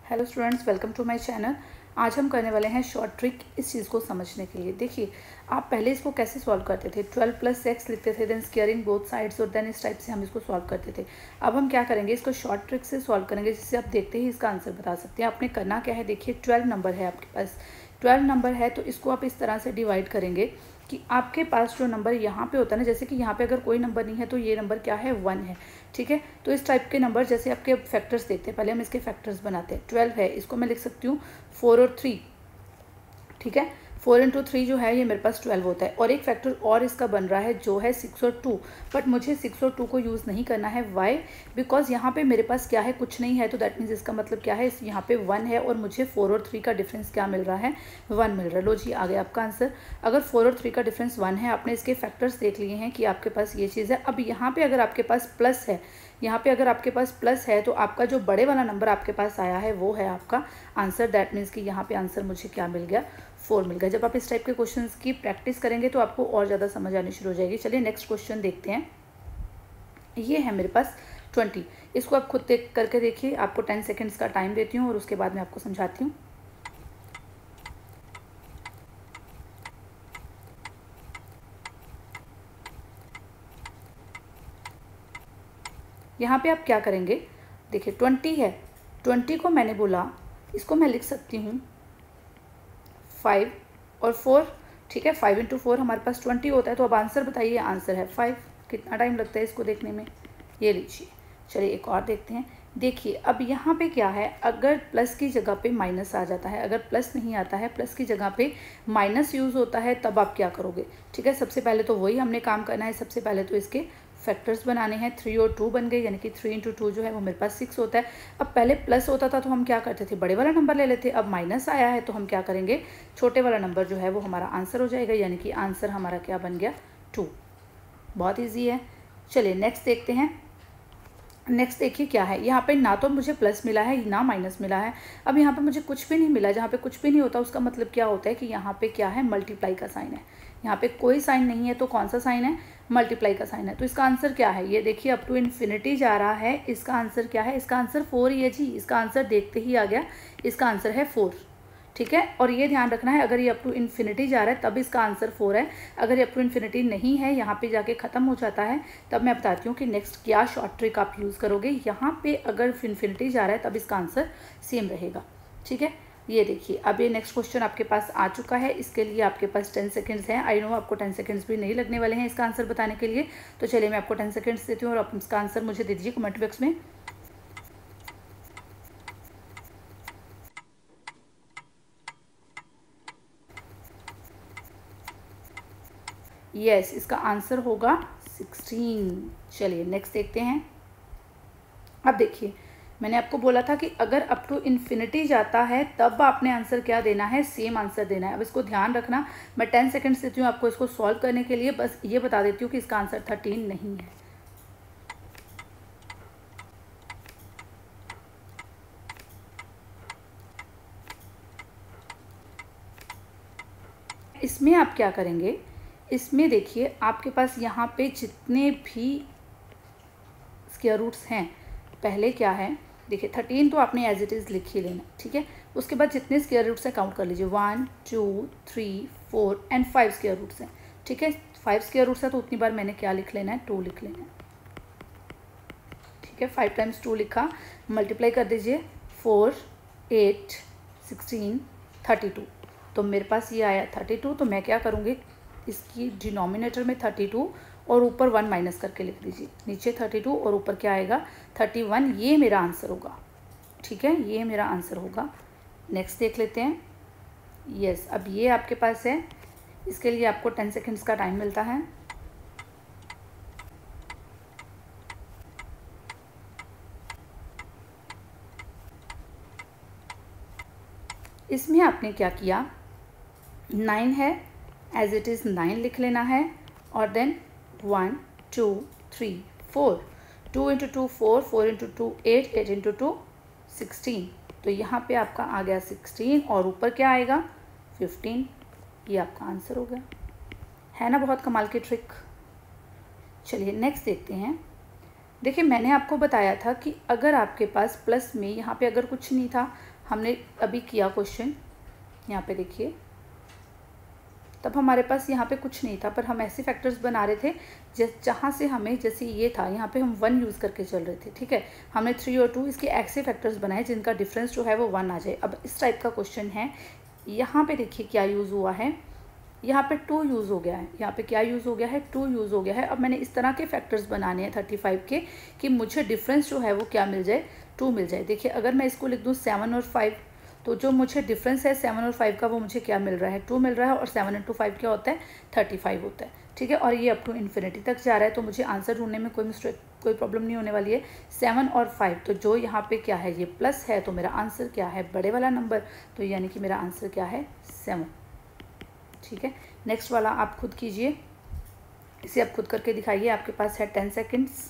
Hello students, welcome to my channel. आज हम करने वाले हैं शॉर्ट ट्रिक इस चीज़ को समझने के लिए। देखिए, आप पहले इसको कैसे सॉल्व करते थे, 12 + x लिखते थे, देन स्क्वायरिंग बोथ साइड्स, और देन इस टाइप से हम इसको सॉल्व करते थे। अब हम क्या करेंगे, इसको शॉर्ट ट्रिक से सॉल्व करेंगे, जिससे आप देखते ही इसका आंसर बता सकते हैं। आपने करना क्या है, देखिए 12 नंबर है आपके पास, 12 नंबर है तो इसको आप इस तरह से डिवाइड करेंगे कि आपके पास जो नंबर यहाँ पे होता है ना, जैसे कि यहाँ पे अगर कोई नंबर नहीं है तो ये नंबर क्या है, 1 है। ठीक है, तो इस टाइप के नंबर जैसे आपके फैक्टर्स देखते हैं, पहले हम इसके फैक्टर्स बनाते हैं। 12 है, इसको मैं लिख सकती हूँ 4 और 3। ठीक है, 4 × 3 जो है ये मेरे पास 12 होता है। और एक फैक्टर और इसका बन रहा है जो है 6 और 2, बट मुझे 6 और 2 को यूज़ नहीं करना है। वाई? बिकॉज यहाँ पे मेरे पास क्या है, कुछ नहीं है, तो दैट मीन्स इसका मतलब क्या है, यहाँ पे 1 है और मुझे 4 और 3 का डिफरेंस क्या मिल रहा है, 1 मिल रहा है। लो जी, आ गया आपका आंसर। अगर 4 और 3 का डिफरेंस 1 है, आपने इसके फैक्टर्स देख लिए हैं कि आपके पास ये चीज़ है। अब यहाँ पे अगर आपके पास प्लस है, यहाँ पे अगर आपके पास प्लस है तो आपका जो बड़े वाला नंबर आपके पास आया है वो है आपका आंसर। दैट मीन्स कि यहाँ पे आंसर मुझे क्या मिल गया, 4 मिल गया। जब आप इस टाइप के क्वेश्चंस की प्रैक्टिस करेंगे तो आपको और ज़्यादा समझ आनी शुरू हो जाएगी। चलिए नेक्स्ट क्वेश्चन देखते हैं। ये है मेरे पास 20। इसको आप खुद देख करके देखिए, आपको 10 सेकेंड्स का टाइम देती हूँ और उसके बाद मैं आपको समझाती हूँ। यहाँ पे आप क्या करेंगे, देखिए 20 है, 20 को मैंने बोला, इसको मैं लिख सकती हूँ 5 और 4। ठीक है, 5 × 4 हमारे पास 20 होता है। तो अब आंसर बताइए, आंसर है 5। कितना टाइम लगता है इसको देखने में, ये लीजिए। चलिए एक और देखते हैं। देखिए अब यहाँ पे क्या है, अगर प्लस की जगह पे माइनस आ जाता है, अगर प्लस नहीं आता है, प्लस की जगह पे माइनस यूज़ होता है, तब आप क्या करोगे। ठीक है, सबसे पहले तो वही हमने काम करना है। सबसे पहले तो इसके फैक्टर्स बनाने हैं। 3 और 2 बन गए, यानी कि 3 × 2 जो है वो मेरे पास 6 होता है। अब पहले प्लस होता था तो हम क्या करते थे, बड़े वाला नंबर ले लेते। अब माइनस आया है तो हम क्या करेंगे, छोटे वाला नंबर जो है वो हमारा आंसर हो जाएगा, यानी कि आंसर हमारा क्या बन गया, 2। बहुत ईजी है। चलिए नेक्स्ट देखते हैं। नेक्स्ट देखिए क्या है, यहाँ पे ना तो मुझे प्लस मिला है ना माइनस मिला है। अब यहाँ पे मुझे कुछ भी नहीं मिला। जहाँ पे कुछ भी नहीं होता उसका मतलब क्या होता है कि यहाँ पे क्या है, मल्टीप्लाई का साइन है। यहाँ पे कोई साइन नहीं है तो कौन सा साइन है, मल्टीप्लाई का साइन है। तो इसका आंसर क्या है, ये देखिए अप टू इन्फिनिटी जा रहा है। इसका आंसर क्या है, इसका आंसर 4 ही है जी। इसका आंसर देखते ही आ गया, इसका आंसर है 4। ठीक है, और ये ध्यान रखना है, अगर ये अप टू इन्फिनिटी जा रहा है तब इसका आंसर 4 है। अगर ये अप टू इन्फिनिटी नहीं है, यहाँ पे जाके ख़त्म हो जाता है, तब मैं बताती हूँ कि नेक्स्ट क्या शॉर्ट ट्रिक आप यूज़ करोगे। यहाँ पे अगर इन्फिनिटी जा रहा है तब इसका आंसर सेम रहेगा। ठीक है, ये देखिए अब ये नेक्स्ट क्वेश्चन आपके पास आ चुका है। इसके लिए आपके पास 10 सेकेंड्स हैं। आई नो आपको 10 सेकेंड्स भी नहीं लगने वाले हैं इसका आंसर बताने के लिए। तो चलिए मैं आपको 10 सेकेंड्स देती हूँ और आप इसका आंसर मुझे दे दीजिए कमेंट बॉक्स में। यस, इसका आंसर होगा 16। चलिए नेक्स्ट देखते हैं। अब देखिए, मैंने आपको बोला था कि अगर अप टू इन्फिनिटी जाता है तब आपने आंसर क्या देना है, सेम आंसर देना है। अब इसको ध्यान रखना, मैं 10 सेकेंड्स देती हूँ आपको इसको सॉल्व करने के लिए। बस ये बता देती हूँ कि इसका आंसर 13 नहीं है। इसमें आप क्या करेंगे, इसमें देखिए आपके पास यहाँ पे जितने भी स्क्वायर रूट्स हैं, पहले क्या है, देखिए 13 तो आपने एज इट इज़ लिख ही लेना। ठीक है, उसके बाद जितने स्क्वायर रूट्स हैं काउंट कर लीजिए, 1 2 3 4 एंड 5 स्क्वायर रूट्स हैं। ठीक है, 5 स्क्वायर रूट्स है तो उतनी बार मैंने क्या लिख लेना है, 2 लिख लेना है। ठीक है, 5 × 2 लिखा, मल्टीप्लाई कर दीजिए, 4 8 16 32। तो मेरे पास ये आया 32। तो मैं क्या करूँगी, इसकी डिनोमिनेटर में 32 और ऊपर 1 माइनस करके लिख दीजिए। नीचे 32 और ऊपर क्या आएगा, 31। ये मेरा आंसर होगा। ठीक है, ये मेरा आंसर होगा। नेक्स्ट देख लेते हैं। यस, अब ये आपके पास है, इसके लिए आपको 10 सेकेंड्स का टाइम मिलता है। इसमें आपने क्या किया, 9 है, एज इट इज़ 9 लिख लेना है, और देन 1 2 3 4, 2 × 2 4, 4 × 2 8, 8 × 2 16। तो यहाँ पे आपका आ गया 16 और ऊपर क्या आएगा, 15। ये आपका आंसर हो गया। है ना बहुत कमाल की ट्रिक। चलिए नेक्स्ट देखते हैं। देखिए मैंने आपको बताया था कि अगर आपके पास प्लस में यहाँ पे अगर कुछ नहीं था, हमने अभी किया क्वेश्चन, यहाँ पे देखिए, तब हमारे पास यहाँ पे कुछ नहीं था, पर हम ऐसे फैक्टर्स बना रहे थे जहाँ से हमें, जैसे ये था यहाँ पे हम 1 यूज़ करके चल रहे थे, ठीक है। हमने 3 और 2 इसके ऐसे फैक्टर्स बनाए जिनका डिफरेंस जो है वो 1 आ जाए। अब इस टाइप का क्वेश्चन है। यहाँ पे देखिए क्या यूज़ हुआ है, यहाँ पे 2 यूज़ हो गया है, यहाँ पे क्या यूज़ हो गया है, 2 यूज़ हो गया है। अब मैंने इस तरह के फैक्टर्स बनाने हैं 35 के कि मुझे डिफरेंस जो है वो क्या मिल जाए, 2 मिल जाए। देखिए अगर मैं इसको लिख दूँ 7 और 5, तो जो मुझे डिफरेंस है 7 और 5 का वो मुझे क्या मिल रहा है, 2 मिल रहा है। और 7 इंटू 5 क्या होता है, 35 होता है, ठीक है। और ये अप टू इन्फिनिटी तक जा रहा है, तो मुझे आंसर ढूंढने में कोई प्रॉब्लम नहीं होने वाली है। 7 और 5, तो जो यहाँ पे क्या है, ये प्लस है, तो मेरा आंसर क्या है, बड़े वाला नंबर, तो यानी कि मेरा आंसर क्या है, 7, ठीक है। नेक्स्ट वाला आप खुद कीजिए, इसे आप खुद करके दिखाइए, आपके पास है 10 सेकेंड्स।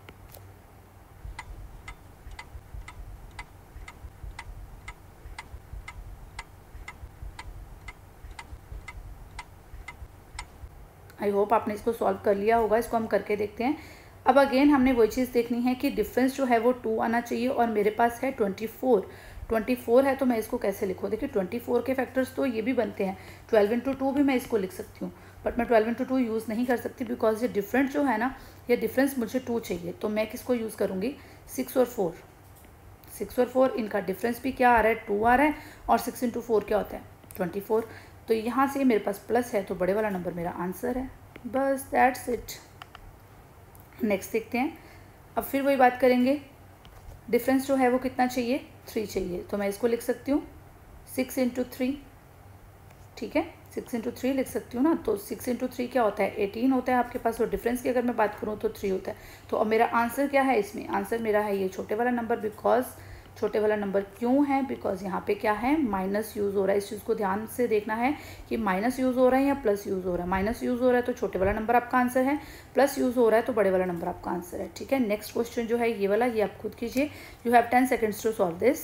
आई होप आपने इसको सॉल्व कर लिया होगा। इसको हम करके देखते हैं। अब अगेन हमने वही चीज़ देखनी है कि डिफरेंस जो है वो 2 आना चाहिए, और मेरे पास है 24 है, तो मैं इसको कैसे लिखूँ। देखिए 24 के फैक्टर्स तो ये भी बनते हैं, 12 इंटू 2 भी मैं इसको लिख सकती हूँ, बट मैं 12 इंटू 2 यूज़ नहीं कर सकती, बिकॉज ये डिफरेंस जो है ना, ये डिफरेंस मुझे 2 चाहिए। तो मैं किसको यूज़ करूँगी, 6 और 4, इनका डिफरेंस भी क्या आ रहा है, 2 आ रहा है, और 6 इंटू 4 क्या होता है, 24। तो यहाँ से मेरे पास प्लस है, तो बड़े वाला नंबर मेरा आंसर है। बस दैट्स इट। नेक्स्ट देखते हैं। अब फिर वही बात करेंगे, डिफरेंस जो है वो कितना चाहिए, 3 चाहिए, तो मैं इसको लिख सकती हूँ 6 इंटू 3, ठीक है, 6 इंटू 3 लिख सकती हूँ ना। तो 6 इंटू 3 क्या होता है, 18 होता है आपके पास, और डिफरेंस की अगर मैं बात करूँ तो 3 होता है। तो अब मेरा आंसर क्या है, इसमें आंसर मेरा है ये छोटे वाला नंबर। बिकॉज छोटे वाला नंबर क्यों है, बिकॉज यहाँ पे क्या है, माइनस यूज़ हो रहा है। इस चीज़ को ध्यान से देखना है कि माइनस यूज़ हो रहा है या प्लस यूज़ हो रहा है। माइनस यूज़ हो रहा है तो छोटे वाला नंबर आपका आंसर है, प्लस यूज़ हो रहा है तो बड़े वाला नंबर आपका आंसर है, ठीक है। नेक्स्ट क्वेश्चन जो है ये वाला, ये आप खुद कीजिए। You have 10 seconds to solve this.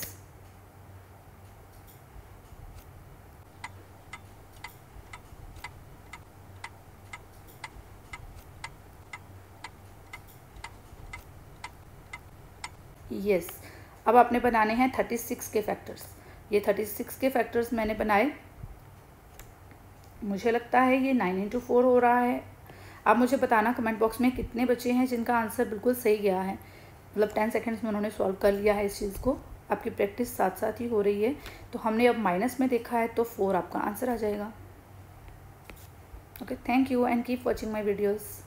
Yes, अब आपने बनाने हैं 36 के फैक्टर्स। ये 36 के फैक्टर्स मैंने बनाए, मुझे लगता है ये 9 इंटू 4 हो रहा है। आप मुझे बताना कमेंट बॉक्स में कितने बच्चे हैं जिनका आंसर बिल्कुल सही गया है, मतलब 10 सेकेंड्स में उन्होंने सॉल्व कर लिया है इस चीज़ को। आपकी प्रैक्टिस साथ साथ ही हो रही है। तो हमने अब माइनस में देखा है, तो 4 आपका आंसर आ जाएगा। Okay, thank you and keep watching my videos.